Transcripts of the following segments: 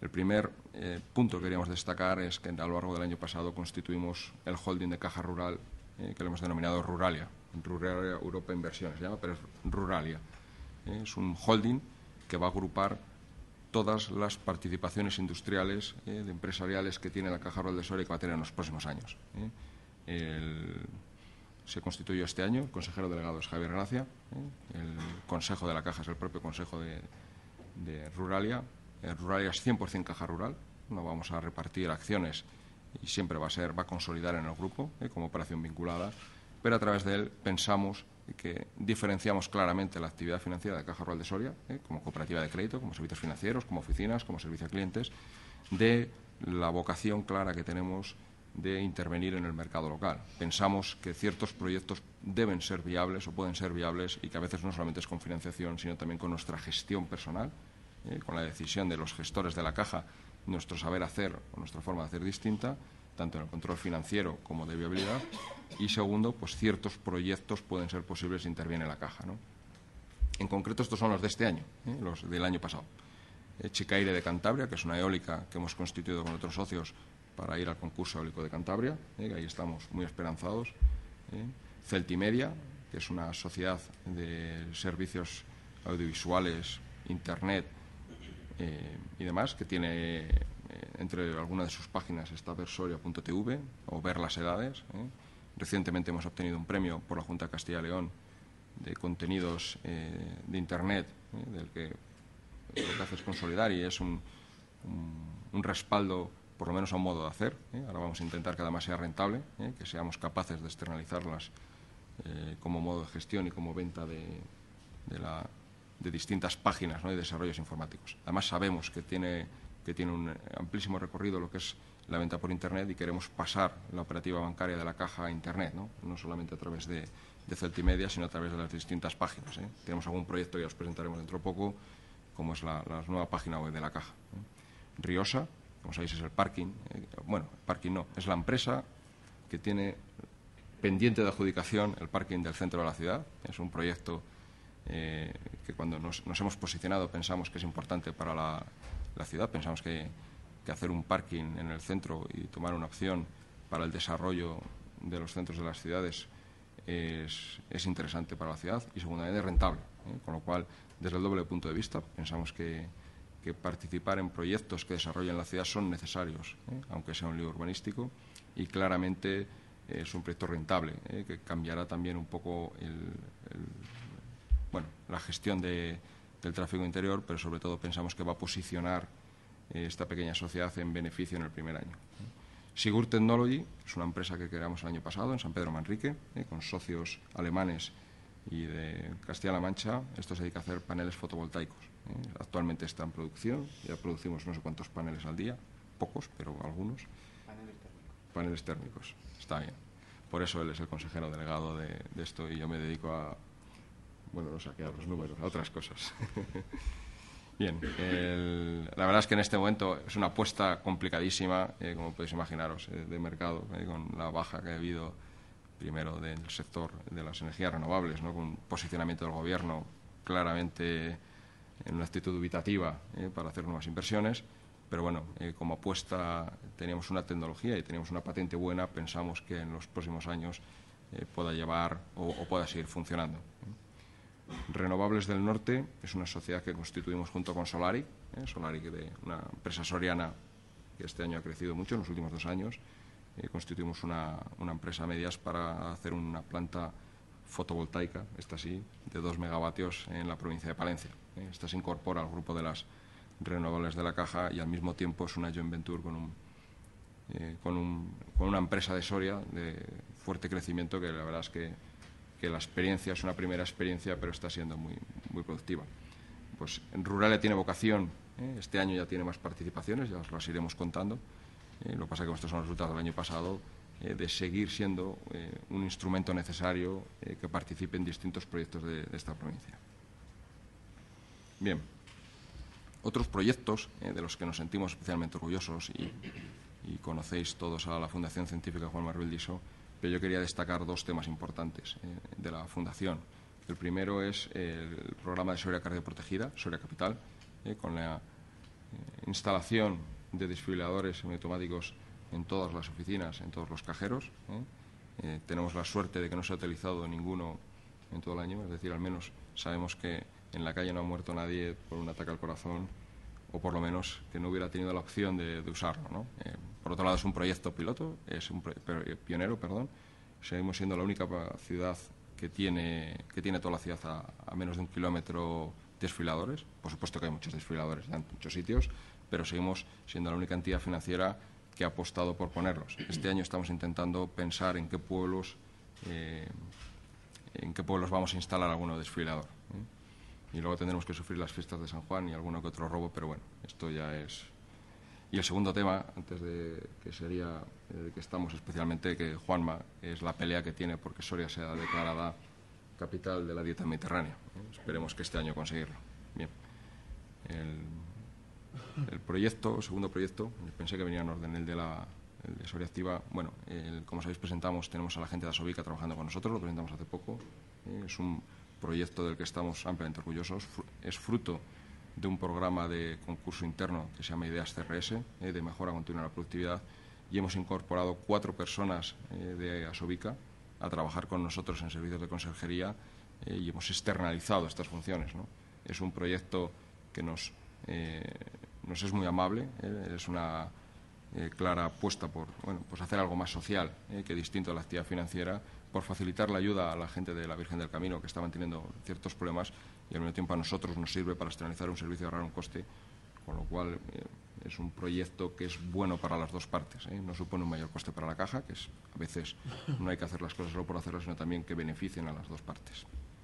El primer punto que queríamos destacar es que a lo largo del año pasado constituimos el holding de Caja Rural, que lo hemos denominado Ruralia. Ruralia Europa Inversiones se llama, pero es Ruralia. Es un holding que va a agrupar todas las participaciones industriales, empresariales que tiene la Caja Rural de Soria y que va a tener en los próximos años. Se constituyó este año, el consejero delegado es Javier Gracia, el consejo de la Caja es el propio consejo de Ruralia. Ruralia es 100% Caja Rural, no vamos a repartir acciones y siempre va a consolidar en el grupo como operación vinculada, pero a través de él pensamos que diferenciamos claramente la actividad financiera de Caja Rural de Soria, como cooperativa de crédito, como servicios financieros, como oficinas, como servicio a clientes, de la vocación clara que tenemos de intervenir en el mercado local. Pensamos que ciertos proyectos deben ser viables o pueden ser viables y que a veces no solamente es con financiación, sino también con nuestra gestión personal, con la decisión de los gestores de la Caja, nuestro saber hacer o nuestra forma de hacer distinta, tanto en el control financiero como de viabilidad. Y segundo, pues ciertos proyectos pueden ser posibles si interviene la Caja, ¿no? En concreto, estos son los de este año, los del año pasado. Chicaire de Cantabria, que es una eólica que hemos constituido con otros socios para ir al concurso eólico de Cantabria, que ahí estamos muy esperanzados. Celtimedia, que es una sociedad de servicios audiovisuales, Internet y demás, que tiene entre algunas de sus páginas está versoria.tv o Ver las Edades. Recientemente hemos obtenido un premio por la Junta de Castilla y León de contenidos de Internet, del que lo que hace es consolidar y es un respaldo, por lo menos a un modo de hacer. Ahora vamos a intentar que además sea rentable, que seamos capaces de externalizarlas como modo de gestión y como venta de distintas páginas, ¿no?, y desarrollos informáticos. Además sabemos que tiene un amplísimo recorrido lo que es la venta por Internet y queremos pasar la operativa bancaria de la Caja a Internet, no solamente a través de Celtimedia, sino a través de las distintas páginas. Tenemos algún proyecto que os presentaremos dentro de poco, como es la nueva página web de la Caja. Riosa, como sabéis, es el parking. Bueno, el parking no, es la empresa que tiene pendiente de adjudicación el parking del centro de la ciudad. Es un proyecto que cuando nos hemos posicionado pensamos que es importante para la ciudad. Pensamos que hacer un parking en el centro y tomar una opción para el desarrollo de los centros de las ciudades es interesante para la ciudad y, segundamente, rentable. Con lo cual, desde el doble punto de vista, pensamos que participar en proyectos que desarrollen la ciudad son necesarios, aunque sea un lío urbanístico, y claramente es un proyecto rentable, que cambiará también un poco la gestión del tráfico interior, pero sobre todo pensamos que va a posicionar esta pequeña sociedad en beneficio en el primer año. Sigur Technology es una empresa que creamos el año pasado en San Pedro Manrique, con socios alemanes y de Castilla-La Mancha. Esto se dedica a hacer paneles fotovoltaicos. Actualmente está en producción, ya producimos no sé cuántos paneles al día, pocos, pero algunos. Paneles térmicos, está bien. Por eso él es el consejero delegado de esto y yo me dedico a, no sé, a los números, a otras cosas. Bien, la verdad es que en este momento es una apuesta complicadísima, como podéis imaginaros, de mercado, con la baja que ha habido primero del sector de las energías renovables, con un posicionamiento del Gobierno claramente en una actitud dubitativa para hacer nuevas inversiones. Pero bueno, como apuesta teníamos una tecnología y teníamos una patente buena, pensamos que en los próximos años pueda llevar o pueda seguir funcionando. Renovables del Norte es una sociedad que constituimos junto con Solaric, de una empresa soriana que este año ha crecido mucho en los últimos 2 años. Constituimos una empresa a medias para hacer una planta fotovoltaica, esta sí, de 2 megavatios en la provincia de Palencia. Esta se incorpora al grupo de las renovables de la Caja y al mismo tiempo es una joint venture con una empresa de Soria de fuerte crecimiento, que la verdad es que la experiencia es una primera experiencia, pero está siendo muy, muy productiva. Pues en Ruralia tiene vocación, este año ya tiene más participaciones, ya os las iremos contando. Lo que pasa es que estos son los resultados del año pasado, de seguir siendo un instrumento necesario que participe en distintos proyectos de esta provincia. Bien, otros proyectos de los que nos sentimos especialmente orgullosos y conocéis todos a la Fundación Científica Juan Marruel Diso, pero yo quería destacar 2 temas importantes de la Fundación. El primero es el programa de Soria Cardioprotegida, Soria Capital, con la instalación de desfibriladores semiautomáticos en todas las oficinas, en todos los cajeros. Tenemos la suerte de que no se ha utilizado ninguno en todo el año, es decir, al menos sabemos que en la calle no ha muerto nadie por un ataque al corazón, o por lo menos que no hubiera tenido la opción de usarlo, ¿no? Por otro lado, es un proyecto piloto, pionero, perdón. Seguimos siendo la única ciudad que tiene toda la ciudad a menos de 1 kilómetro desfibriladores. Por supuesto que hay muchos desfibriladores en muchos sitios, pero seguimos siendo la única entidad financiera que ha apostado por ponerlos. Este año estamos intentando pensar en qué pueblos vamos a instalar alguno desfibrilador. Y luego tendremos que sufrir las fiestas de San Juan y alguno que otro robo, pero bueno, esto ya es. Y el segundo tema, antes de que sería el que estamos especialmente, que Juanma, es la pelea que tiene porque Soria sea declarada capital de la dieta mediterránea. Esperemos que este año conseguirlo. Bien. El segundo proyecto, pensé que venía en orden, el de Soria Activa. Bueno, como sabéis, tenemos a la gente de Asobica trabajando con nosotros, lo presentamos hace poco. Es un proyecto del que estamos ampliamente orgullosos. Es fruto de un programa de concurso interno que se llama Ideas CRS, de mejora continua de la productividad, y hemos incorporado 4 personas de Asobica a trabajar con nosotros en servicios de conserjería y hemos externalizado estas funciones, ¿no? Es un proyecto que nos es muy amable, es una clara apuesta por pues hacer algo más social que distinto a la actividad financiera, por facilitar la ayuda a la gente de la Virgen del Camino que estaban teniendo ciertos problemas, y al mismo tiempo a nosotros nos sirve para externalizar un servicio y ahorrar un coste, con lo cual es un proyecto que es bueno para las dos partes. No supone un mayor coste para la caja, que es, a veces no hay que hacer las cosas solo por hacerlas, sino también que beneficien a las dos partes.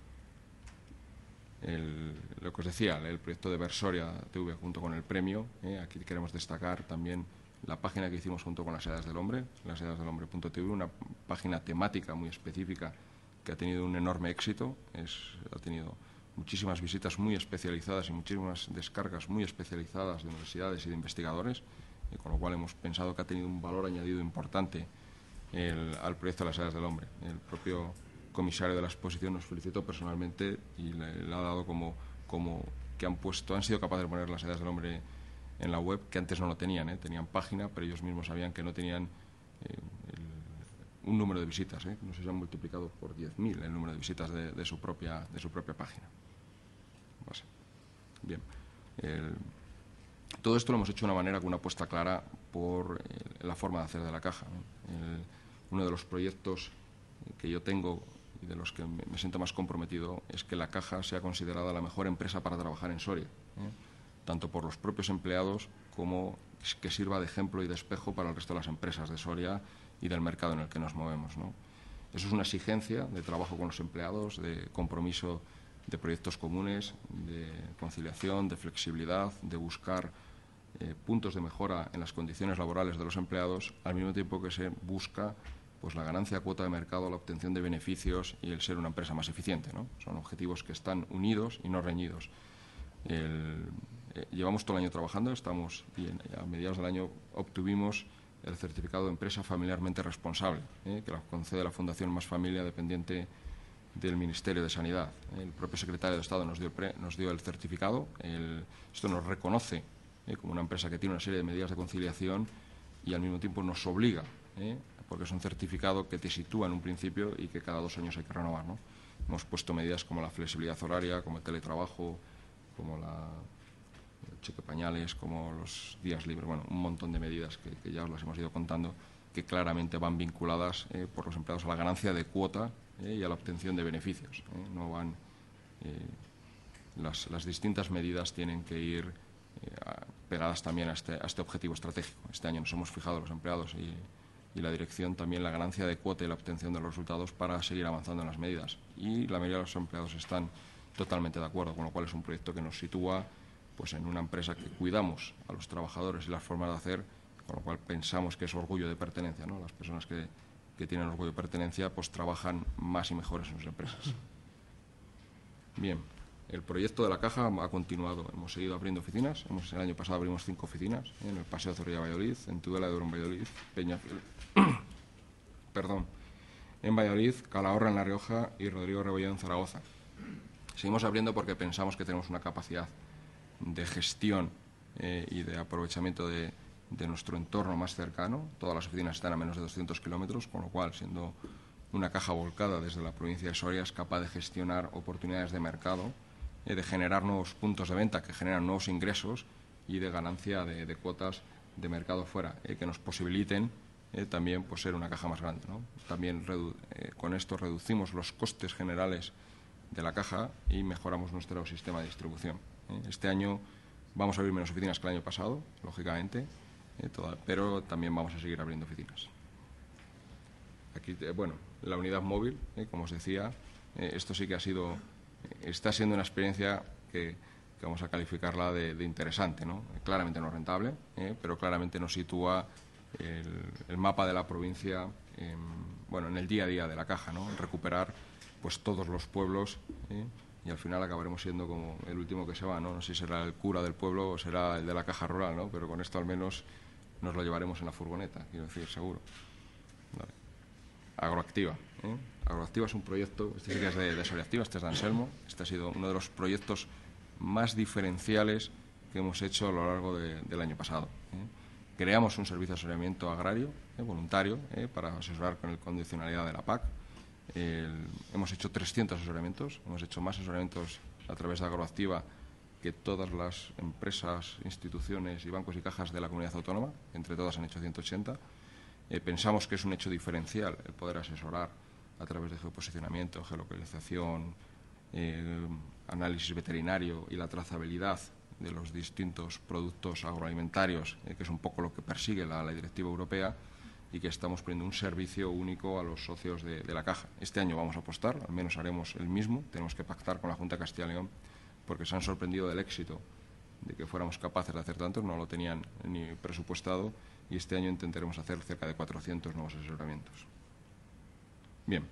Lo que os decía, el proyecto de Versoria TV junto con el premio, aquí queremos destacar también la página que hicimos junto con las Edades del Hombre, lasedadesdelhombre.tv, una página temática muy específica que ha tenido un enorme éxito, ha tenido muchísimas visitas muy especializadas y muchísimas descargas muy especializadas de universidades y de investigadores, con lo cual hemos pensado que ha tenido un valor añadido importante al proyecto de las Edades del Hombre. El propio comisario de la exposición nos felicitó personalmente y le ha dado como que han sido capaces de poner las Edades del Hombre en la web, que antes no lo tenían, tenían página, pero ellos mismos sabían que no tenían un número de visitas, no sé si han multiplicado por 10.000 el número de visitas de su propia página. Bien. Todo esto lo hemos hecho de una manera con una apuesta clara por la forma de hacer de la caja. Uno de los proyectos que yo tengo y de los que me siento más comprometido es que la caja sea considerada la mejor empresa para trabajar en Soria, tanto por los propios empleados como que sirva de ejemplo y de espejo para el resto de las empresas de Soria y del mercado en el que nos movemos, ¿no? Eso es una exigencia de trabajo con los empleados, de compromiso de proyectos comunes, de conciliación, de flexibilidad, de buscar puntos de mejora en las condiciones laborales de los empleados, al mismo tiempo que se busca pues la ganancia cuota de mercado, la obtención de beneficios y el ser una empresa más eficiente, ¿no? Son objetivos que están unidos y no reñidos. Llevamos todo el año trabajando, y a mediados del año obtuvimos el certificado de empresa familiarmente responsable, que la concede la Fundación Más Familia, dependiente del Ministerio de Sanidad. El propio secretario de Estado nos dio el certificado. Esto nos reconoce como una empresa que tiene una serie de medidas de conciliación y al mismo tiempo nos obliga, porque es un certificado que te sitúa en un principio y que cada 2 años hay que renovar, ¿no? Hemos puesto medidas como la flexibilidad horaria, como el teletrabajo, como el cheque pañales, como los días libres, bueno, un montón de medidas que ya os las hemos ido contando, que claramente van vinculadas por los empleados a la ganancia de cuota y a la obtención de beneficios. No van, las distintas medidas tienen que ir pegadas también a este objetivo estratégico. Este año nos hemos fijado los empleados y la dirección también la ganancia de cuota y la obtención de los resultados para seguir avanzando en las medidas. Y la mayoría de los empleados están totalmente de acuerdo, con lo cual es un proyecto que nos sitúa pues en una empresa que cuidamos a los trabajadores y las formas de hacer, con lo cual pensamos que es orgullo de pertenencia, ¿no? Las personas que tienen orgullo de pertenencia pues trabajan más y mejores en sus empresas. Bien, el proyecto de la caja ha continuado. Hemos seguido abriendo oficinas. El año pasado abrimos 5 oficinas, en el Paseo de Zorrilla, Valladolid, en Tudela de Duero, en Valladolid, Peñafiel, en Valladolid, Calahorra en La Rioja y Rodrigo Rebolledo en Zaragoza. Seguimos abriendo porque pensamos que tenemos una capacidad de gestión y de aprovechamiento de nuestro entorno más cercano. Todas las oficinas están a menos de 200 kilómetros, con lo cual, siendo una caja volcada desde la provincia de Soria, es capaz de gestionar oportunidades de mercado, de generar nuevos puntos de venta que generan nuevos ingresos y de ganancia de cuotas de mercado fuera, que nos posibiliten también pues, ser una caja más grande, ¿no? También con esto reducimos los costes generales de la caja y mejoramos nuestro sistema de distribución. Este año vamos a abrir menos oficinas que el año pasado, lógicamente, pero también vamos a seguir abriendo oficinas. Aquí, bueno, la unidad móvil, como os decía, esto sí que está siendo una experiencia que vamos a calificarla de interesante, ¿no? Claramente no rentable, pero claramente nos sitúa el mapa de la provincia en el día a día de la caja, ¿no? Recuperar pues todos los pueblos y al final acabaremos siendo como el último que se va, ¿no? No sé si será el cura del pueblo o será el de la caja rural, ¿no? Pero con esto al menos nos lo llevaremos en la furgoneta, quiero decir, seguro. Vale. Agroactiva. Agroactiva es un proyecto, este sí que es de Soria Activa, este es de Anselmo. Este ha sido uno de los proyectos más diferenciales que hemos hecho a lo largo del año pasado. Creamos un servicio de asesoramiento agrario voluntario para asesorar con la condicionalidad de la PAC. Hemos hecho 300 asesoramientos, hemos hecho más asesoramientos a través de Agroactiva que todas las empresas, instituciones y bancos y cajas de la comunidad autónoma. Entre todas han hecho 180. Pensamos que es un hecho diferencial el poder asesorar a través de geoposicionamiento, geolocalización, análisis veterinario y la trazabilidad de los distintos productos agroalimentarios, que es un poco lo que persigue la directiva europea, y que estamos poniendo un servicio único a los socios de la caja. Este año vamos a apostar, al menos haremos el mismo. Tenemos que pactar con la Junta de Castilla y León porque se han sorprendido del éxito de que fuéramos capaces de hacer tanto, no lo tenían ni presupuestado, y este año intentaremos hacer cerca de 400 nuevos asesoramientos. Bien,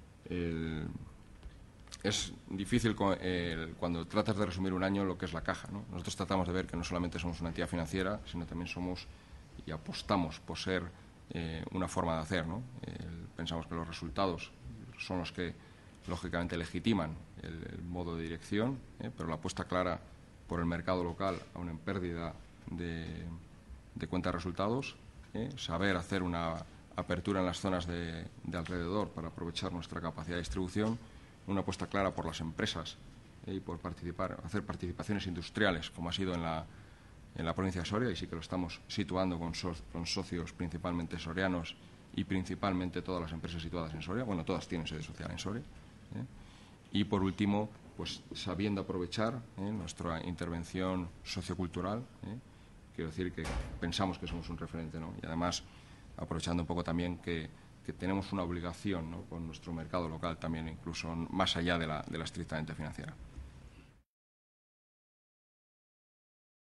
es difícil cuando tratas de resumir un año lo que es la caja, ¿no? Nosotros tratamos de ver que no solamente somos una entidad financiera, sino también somos y apostamos por ser una forma de hacer, ¿no? Pensamos que los resultados son los que lógicamente legitiman el modo de dirección, pero la apuesta clara por el mercado local, aún en pérdida de cuenta de resultados, saber hacer una apertura en las zonas de alrededor para aprovechar nuestra capacidad de distribución, una apuesta clara por las empresas y por hacer participaciones industriales, como ha sido en la provincia de Soria, y sí que lo estamos situando con socios principalmente sorianos y principalmente todas las empresas situadas en Soria. Bueno, todas tienen sede social en Soria. Y por último, pues sabiendo aprovechar nuestra intervención sociocultural, quiero decir que pensamos que somos un referente, ¿no? Y además aprovechando un poco también que tenemos una obligación, ¿no?, con nuestro mercado local también, incluso más allá de la estrictamente financiera.